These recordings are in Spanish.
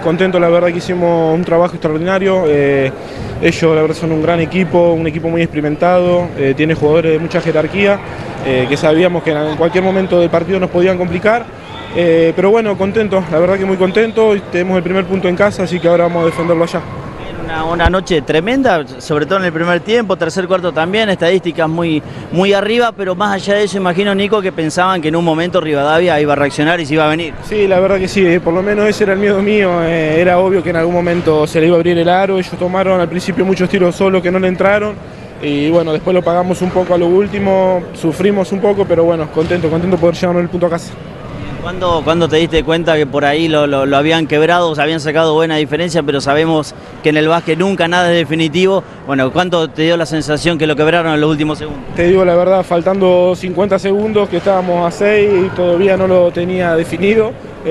contento, la verdad que hicimos un trabajo extraordinario. Ellos la verdad son un gran equipo, un equipo muy experimentado, tiene jugadores de mucha jerarquía, que sabíamos que en cualquier momento del partido nos podían complicar. Pero bueno, contento, la verdad que muy contento. Tenemos el primer punto en casa, así que ahora vamos a defenderlo allá. Una noche tremenda, sobre todo en el primer tiempo, tercer cuarto también, estadísticas muy arriba, pero más allá de eso, imagino, Nico, que pensaban que en un momento Rivadavia iba a reaccionar y se iba a venir. Sí, la verdad que sí, por lo menos ese era el miedo mío. Era obvio que en algún momento se le iba a abrir el aro. Ellos tomaron al principio muchos tiros solos que no le entraron, y bueno, después lo pagamos un poco a lo último, sufrimos un poco, pero bueno, contento de poder llevarnos el punto a casa. ¿Cuándo te diste cuenta que por ahí lo habían quebrado, se habían sacado buena diferencia, pero sabemos que en el básquet nunca nada es definitivo? Bueno, ¿cuánto te dio la sensación que lo quebraron en los últimos segundos? Te digo la verdad, faltando 50 segundos, que estábamos a 6 y todavía no lo tenía definido.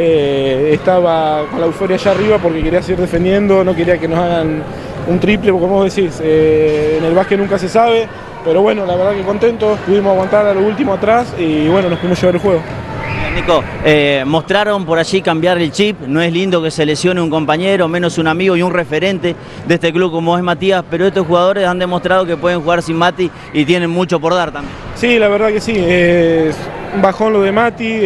Estaba con la euforia allá arriba porque quería seguir defendiendo, no quería que nos hagan un triple, porque como vos decís, en el básquet nunca se sabe, pero bueno, la verdad que contentos, pudimos aguantar a lo último atrás y bueno, nos pudimos llevar el juego. Nico, mostraron por allí cambiar el chip, no es lindo que se lesione un compañero, menos un amigo y un referente de este club como es Matías, pero estos jugadores han demostrado que pueden jugar sin Mati y tienen mucho por dar también. Sí, la verdad que sí, un bajón lo de Mati,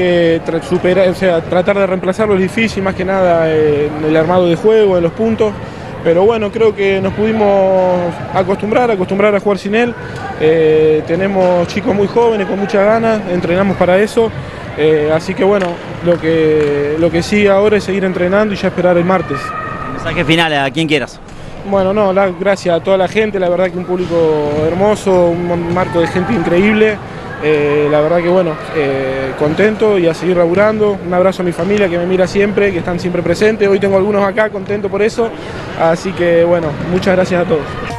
tratar de reemplazarlo es difícil, más que nada en el armado de juego, en los puntos. Pero bueno, creo que nos pudimos acostumbrar a jugar sin él. Tenemos chicos muy jóvenes con muchas ganas, entrenamos para eso. Así que bueno, lo que sí ahora es seguir entrenando y ya esperar el martes. Mensaje final a quien quieras. Bueno, no, gracias a toda la gente, la verdad que un público hermoso, un marco de gente increíble. La verdad que bueno, contento y a seguir laburando. Un abrazo a mi familia que me mira siempre, que están siempre presentes. Hoy tengo algunos acá, contento por eso. Así que bueno, muchas gracias a todos.